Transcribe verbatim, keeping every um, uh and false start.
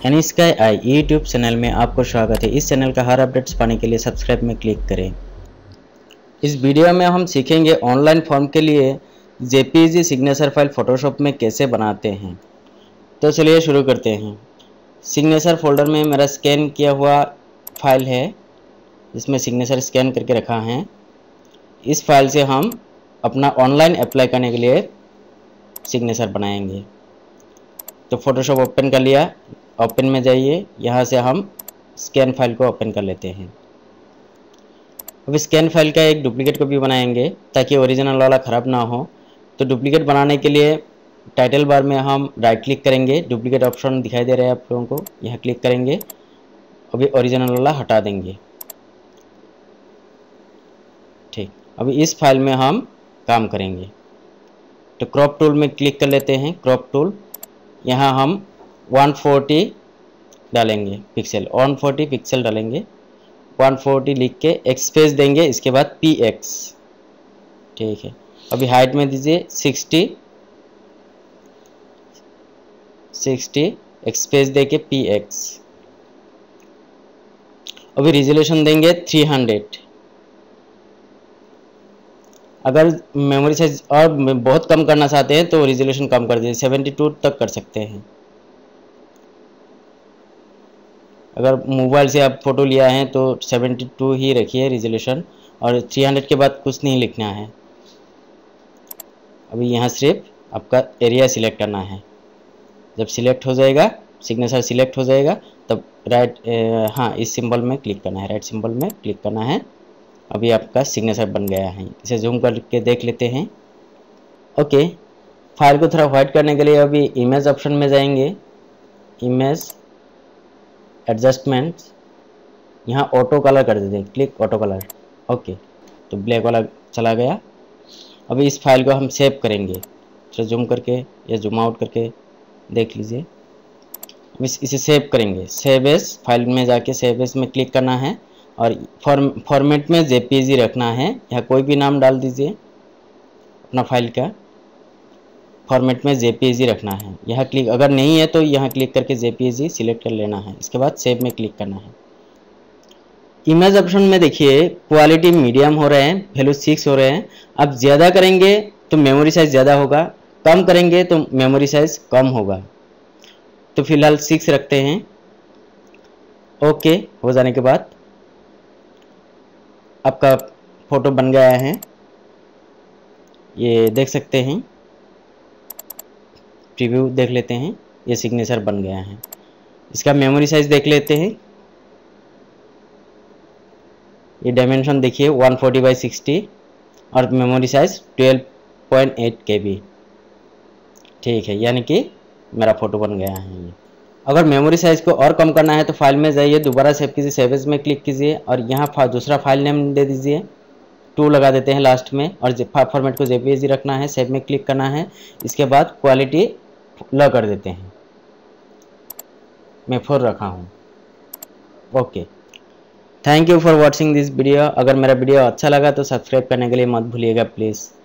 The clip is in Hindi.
एनीस्काई आई यूट्यूब चैनल में आपको स्वागत है। इस चैनल का हर अपडेट्स पाने के लिए सब्सक्राइब में क्लिक करें। इस वीडियो में हम सीखेंगे ऑनलाइन फॉर्म के लिए जेपीईजी सिग्नेचर फाइल फोटोशॉप में कैसे बनाते हैं। तो चलिए शुरू करते हैं। सिग्नेचर फोल्डर में मेरा स्कैन किया हुआ फाइल है, जिसमें सिग्नेचर स्कैन करके रखा है। इस फाइल से हम अपना ऑनलाइन अप्लाई करने के लिए सिग्नेचर बनाएंगे। तो फोटोशॉप ओपन कर लिया, ओपन में जाइए, यहाँ से हम स्कैन फाइल को ओपन कर लेते हैं। अब स्कैन फाइल का एक डुप्लीकेट कॉपी बनाएंगे ताकि ओरिजिनल वाला ख़राब ना हो। तो डुप्लीकेट बनाने के लिए टाइटल बार में हम राइट क्लिक करेंगे, डुप्लीकेट ऑप्शन दिखाई दे रहा है आप लोगों को, यहाँ क्लिक करेंगे। अभी ओरिजिनल वाला हटा देंगे। ठीक, अभी इस फाइल में हम काम करेंगे। तो क्रॉप टूल में क्लिक कर लेते हैं। क्रॉप टूल, यहाँ हम वन फोर्टी डालेंगे पिक्सल, वन फोर्टी पिक्सल डालेंगे। वन फोर्टी लिख के एक स्पेस देंगे, इसके बाद पी एक्स। ठीक है, अभी हाइट में दीजिए सिक्सटी, सिक्सटी एक स्पेस दे के पी एक्स। अभी रिजोल्यूशन देंगे थ्री हंड्रेड। अगर मेमोरी साइज और बहुत कम करना चाहते हैं तो रिजोल्यूशन कम कर दीजिए, सेवेंटी टू तक कर सकते हैं। अगर मोबाइल से आप फोटो लिया है तो सेवेंटी टू ही रखिए रिजोल्यूशन, और थ्री हंड्रेड के बाद कुछ नहीं लिखना है। अभी यहाँ सिर्फ आपका एरिया सिलेक्ट करना है। जब सिलेक्ट हो जाएगा, सिग्नेचर सिलेक्ट हो जाएगा, तब राइट हाँ इस सिंबल में क्लिक करना है, राइट सिंबल में क्लिक करना है। अभी आपका सिग्नेचर बन गया है। इसे जूम करके देख लेते हैं। ओके, फाइल को थोड़ा व्हाइट करने के लिए अभी इमेज ऑप्शन में जाएंगे, इमेज एडजस्टमेंट, यहाँ ऑटो कलर कर देते हैं, क्लिक ऑटो कलर। ओके, तो ब्लैक वाला चला गया। अभी इस फाइल को हम सेव करेंगे, तो जूम करके या जूम आउट करके देख लीजिए। अब इसे सेव करेंगे। सेव एज फाइल में जाके सेव एज में क्लिक करना है और फॉर्म फॉर्मेट में जेपीईजी रखना है। यहाँ कोई भी नाम डाल दीजिए अपना फाइल का। फॉर्मेट में जेपीईजी रखना है। यहाँ क्लिक, अगर नहीं है तो यहाँ क्लिक करके जेपीईजी सिलेक्ट कर लेना है। इसके बाद सेव में क्लिक करना है। इमेज ऑप्शन में देखिए क्वालिटी मीडियम हो रहे हैं, वैल्यू सिक्स हो रहे हैं। अब ज़्यादा करेंगे तो मेमोरी साइज ज़्यादा होगा, कम करेंगे तो मेमोरी साइज कम होगा। तो फिलहाल सिक्स रखते हैं। ओके हो जाने के बाद आपका फोटो बन गया है, ये देख सकते हैं। प्रीव्यू देख लेते हैं, ये सिग्नेचर बन गया है। इसका मेमोरी साइज देख लेते हैं। ये डायमेंशन देखिए वन फोर्टी बाई सिक्सटी और memory size twelve point eight K B. ठीक है, यानी कि मेरा फोटो बन गया है ये। अगर मेमोरी साइज को और कम करना है तो फाइल में जाइए, दोबारा सेव कीजिए, सेव एज में क्लिक कीजिए और यहाँ दूसरा फाइल नेम दे दीजिए, टू लगा देते हैं लास्ट में, और फॉर्मेट को जेपीईजी रखना है, सेव में क्लिक करना है। इसके बाद क्वालिटी लो कर देते हैं, मैं फोर रखा हूँ। Okay, thank you for watching this video. अगर मेरा वीडियो अच्छा लगा तो सब्सक्राइब करने के लिए मत भूलिएगा प्लीज़।